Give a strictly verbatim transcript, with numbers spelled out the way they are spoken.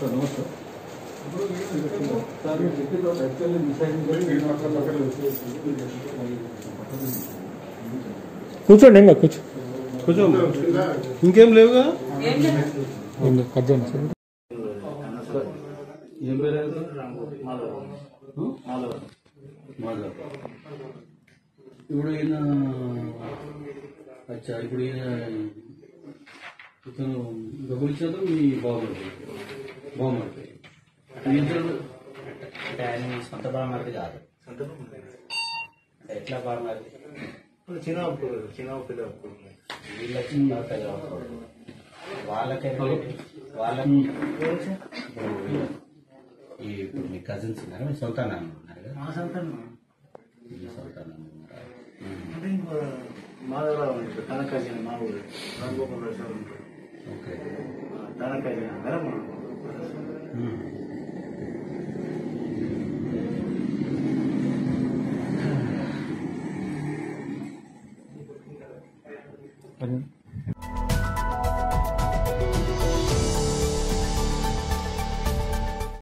Sir నమస్తే sir actually కూర్చోండి ఇంకా కూర్చో కూర్చో ఇంకేం లేవుగా కట్ చేయండి సార్. ఏం పేరు మాధవ్. ఇప్పుడు ఈయన అచ్చా ఇప్పుడు ఈయన ఇతను డబ్బులు ఇచ్చేది మీ బాగుంటుంది బాగుంటుంది అంటే ఆయన సొంత బాగుమరిది కాదు. ఎట్లా బాగుమరిది చిన్న చిన్న వీళ్ళ చిన్న పెద్ద వాళ్ళకే వాళ్ళకి ఇప్పుడు మీ కజిన్స్ ఉన్నారు, మీ సొంత నాన్న ఉన్నారు కదా. మా సంతానం మీ సొంత నాన్న ఉన్నారా? అంటే ఇంకో మాధవరావు ఉంటాడు తనకాజీన మా ఊరు రాజగోపాల్ సార్ ఉంటాడు. ఓకే. తనకాజీన కదా మా పని